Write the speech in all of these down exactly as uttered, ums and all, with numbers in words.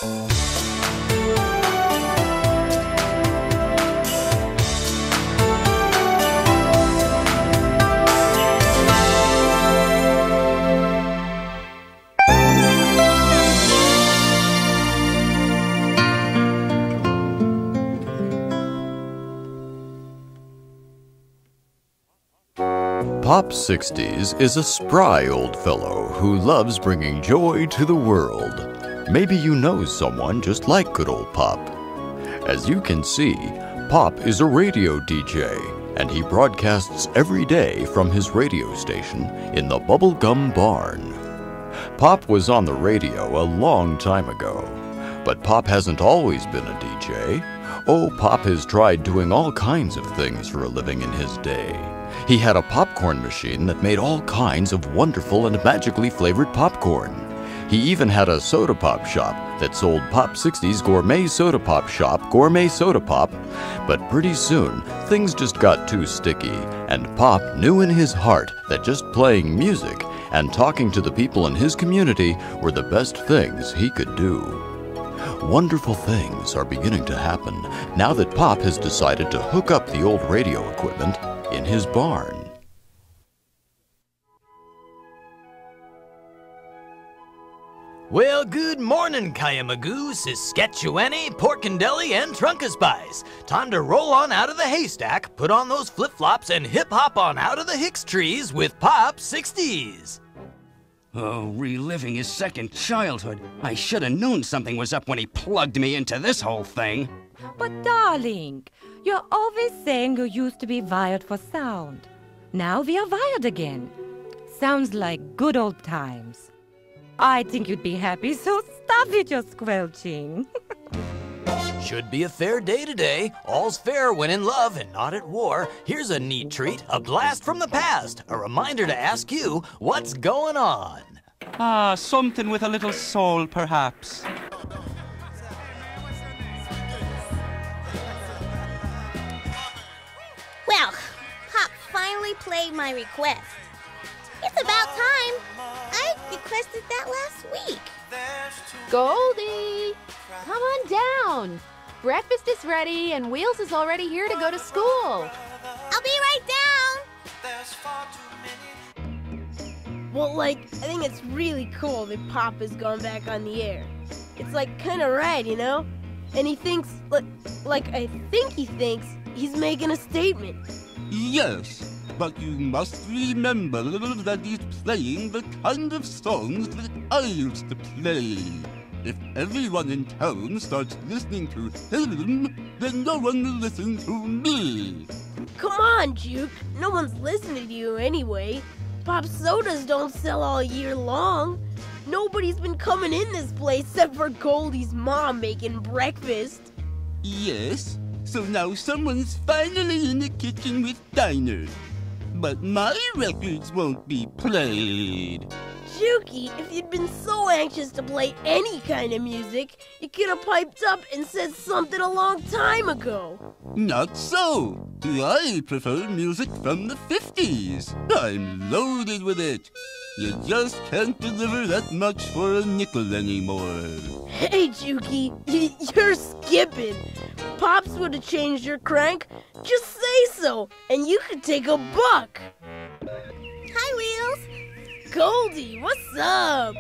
Pop Sixties is a spry old fellow who loves bringing joy to the world. Maybe you know someone just like good old Pop. As you can see, Pop is a radio D J, and he broadcasts every day from his radio station in the Bubblegum Barn. Pop was on the radio a long time ago, but Pop hasn't always been a D J. Oh, Pop has tried doing all kinds of things for a living in his day. He had a popcorn machine that made all kinds of wonderful and magically flavored popcorn. He even had a soda pop shop that sold Pop Sixties Gourmet Soda Pop Shop Gourmet Soda Pop. But pretty soon, things just got too sticky, and Pop knew in his heart that just playing music and talking to the people in his community were the best things he could do. Wonderful things are beginning to happen now that Pop has decided to hook up the old radio equipment in his barn. Well, good morning, Kayamagoo, Saskatchewani, Porkendelly, and Trunkaspies. Time to roll on out of the haystack, put on those flip-flops, and hip-hop on out of the Hicks trees with Pop Sixties. Oh, reliving his second childhood. I should have known something was up when he plugged me into this whole thing. But darling, you're always saying you used to be wired for sound. Now we are wired again. Sounds like good old times. I think you'd be happy, so stop it, your squelching. Should be a fair day today. All's fair when in love and not at war. Here's a neat treat, a blast from the past. A reminder to ask you, what's going on? Ah, something with a little soul, perhaps. Well, Pop finally played my request. It's about time. I requested that last week. Goldie, come on down. Breakfast is ready and Wheels is already here to go to school. I'll be right down. Well, like, I think it's really cool that Pop has gone back on the air. It's like kind of rad, you know? And he thinks, like, like I think he thinks he's making a statement. Yes, but you must remember that he's playing the kind of songs that I used to play. If everyone in town starts listening to him, then no one will listen to me. Come on, Juke. No one's listening to you anyway. Pop sodas don't sell all year long. Nobody's been coming in this place except for Goldie's mom making breakfast. Yes, so now someone's finally in the kitchen with diners. But my records won't be played. Jukey, if you'd been so anxious to play any kind of music, you could have piped up and said something a long time ago. Not so. I prefer music from the fifties. I'm loaded with it. You just can't deliver that much for a nickel anymore. Hey, Jukey, y- you're skipping. Pops would have changed your crank. Just say so, and you could take a buck. Hi, Wheels. Goldie, what's up?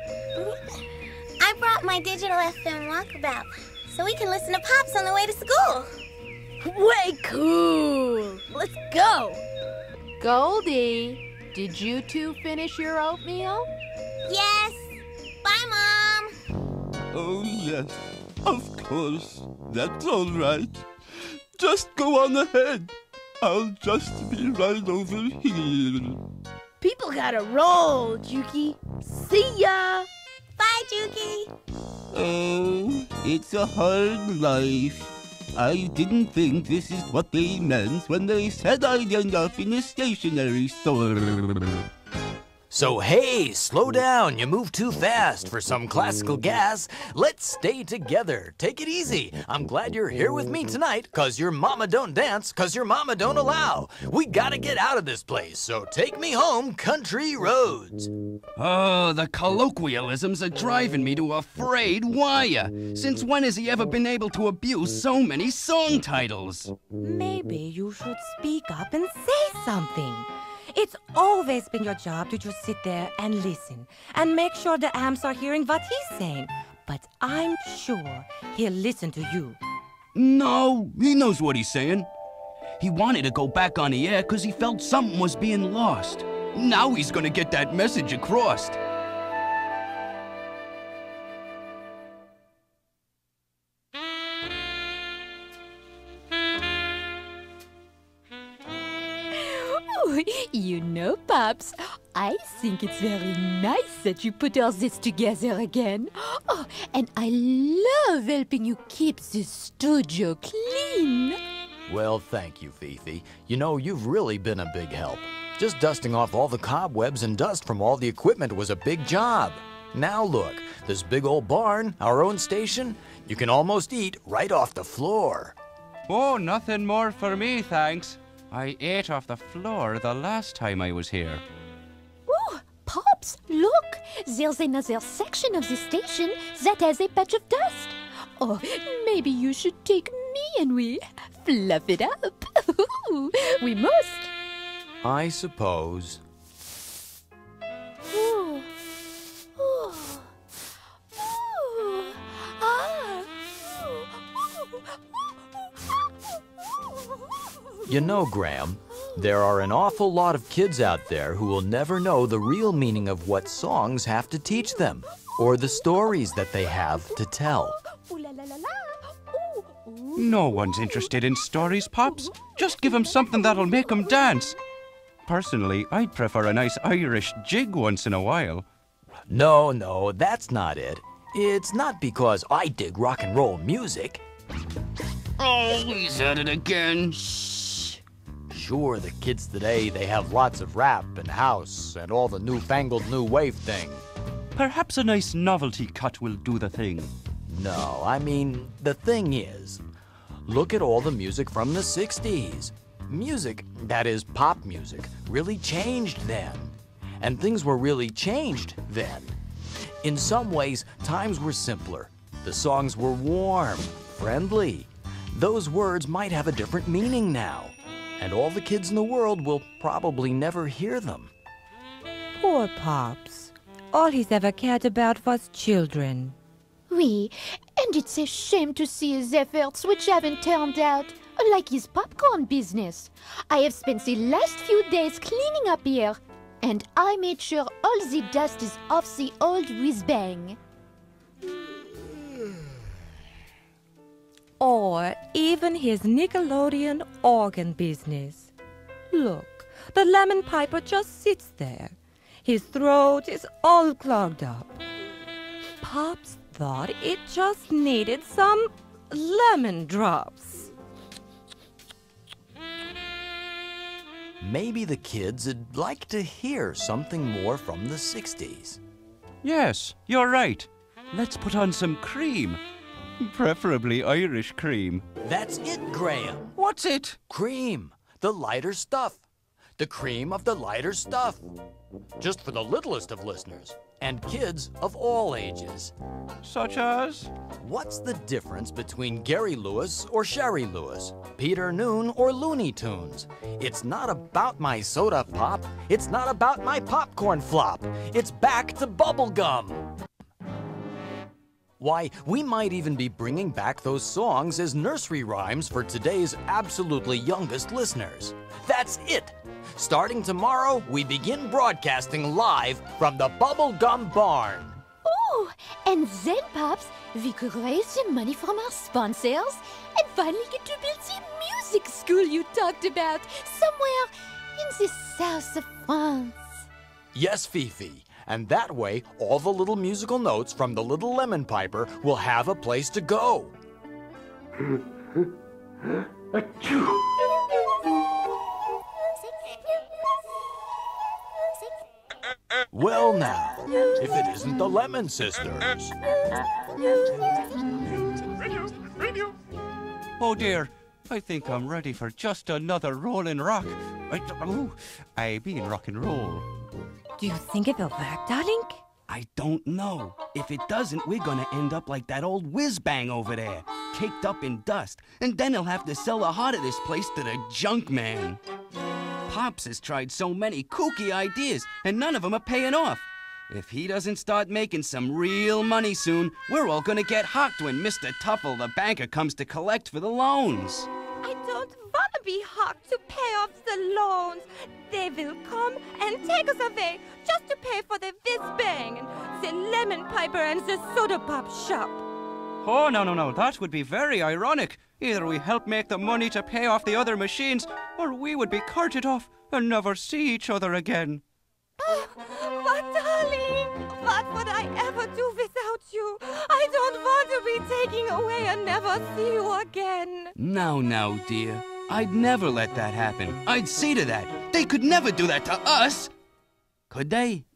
I brought my digital F M walkabout so we can listen to Pops on the way to school. Way cool. Let's go. Goldie, did you two finish your oatmeal? Yes. Bye, Mom. Oh, yes. Of course. That's all right. Just go on ahead. I'll just be right over here. People gotta roll, Jukey. See ya. Bye, Jukey. Oh, it's a hard life. I didn't think this is what they meant when they said I'd end up in a stationery store. So hey, slow down, you move too fast for some classical gas. Let's stay together, take it easy. I'm glad you're here with me tonight, cause your mama don't dance, cause your mama don't allow. We gotta get out of this place, so take me home, country roads. Oh, the colloquialisms are driving me to a frayed wire. Since when has he ever been able to abuse so many song titles? Maybe you should speak up and say something. It's always been your job to just sit there and listen and make sure the amps are hearing what he's saying. But I'm sure he'll listen to you. No, he knows what he's saying. He wanted to go back on the air because he felt something was being lost. Now he's gonna get that message across. You know, Pops, I think it's very nice that you put all this together again. Oh, and I love helping you keep the studio clean. Well, thank you, Fifi. You know, you've really been a big help. Just dusting off all the cobwebs and dust from all the equipment was a big job. Now look, this big old barn, our own station, you can almost eat right off the floor. Oh, nothing more for me, thanks. I ate off the floor the last time I was here. Oh, Pops, look! There's another section of the station that has a patch of dust. Oh, maybe you should take me and we fluff it up. We must. I suppose. Ooh. Ooh. Ooh. Ah. You know, Graham, there are an awful lot of kids out there who will never know the real meaning of what songs have to teach them, or the stories that they have to tell. No one's interested in stories, Pops. Just give them something that'll make them dance. Personally, I'd prefer a nice Irish jig once in a while. No, no, that's not it. It's not because I dig rock and roll music. Oh, he's at it again. Sure, the kids today, they have lots of rap and house and all the newfangled new wave thing. Perhaps a nice novelty cut will do the thing. No, I mean, the thing is, look at all the music from the sixties. Music, that is pop music, really changed then. And things were really changed then. In some ways, times were simpler. The songs were warm, friendly. Those words might have a different meaning now. And all the kids in the world will probably never hear them. Poor Pops. All he's ever cared about was children. Oui, and it's a shame to see his efforts which haven't turned out like his popcorn business. I have spent the last few days cleaning up here, and I made sure all the dust is off the old whiz-bang. Or even his Nickelodeon organ business. Look, the lemon piper just sits there. His throat is all clogged up. Pops thought it just needed some lemon drops. Maybe the kids would like to hear something more from the sixties. Yes, you're right. Let's put on some cream. Preferably Irish cream. That's it, Graham. What's it? Cream, the lighter stuff. The cream of the lighter stuff. Just for the littlest of listeners, and kids of all ages. Such as? What's the difference between Gary Lewis or Sherry Lewis, Peter Noon or Looney Tunes? It's not about my soda pop. It's not about my popcorn flop. It's back to bubblegum. Why, we might even be bringing back those songs as nursery rhymes for today's absolutely youngest listeners. That's it! Starting tomorrow, we begin broadcasting live from the Bubblegum Barn. Oh, and then, Pops, we could raise some money from our sponsors and finally get to build the music school you talked about somewhere in the south of France. Yes, Fifi. And that way, all the little musical notes from the Little Lemon Piper will have a place to go. Well now, if it isn't the Lemon Sisters. Oh dear, I think I'm ready for just another Rollin' Rock. I, oh, I mean rock and roll. Do you think it will work, darling? I don't know. If it doesn't, we're gonna end up like that old whiz-bang over there, caked up in dust, and then he'll have to sell the heart of this place to the junk man. Pops has tried so many kooky ideas, and none of them are paying off. If he doesn't start making some real money soon, we're all gonna get hocked when Mister Tuffle, the banker, comes to collect for the loans. I don't want to be hocked to pay off the loans. They will come and take us away just to pay for the whiz-bang and the lemon piper and the soda pop shop. Oh, no, no, no, that would be very ironic. Either we help make the money to pay off the other machines, or we would be carted off and never see each other again. Oh, but darling, what would I ever do without you? I don't want to be taken away and never see you again. Now, now, dear. I'd never let that happen. I'd see to that. They could never do that to us. Could they?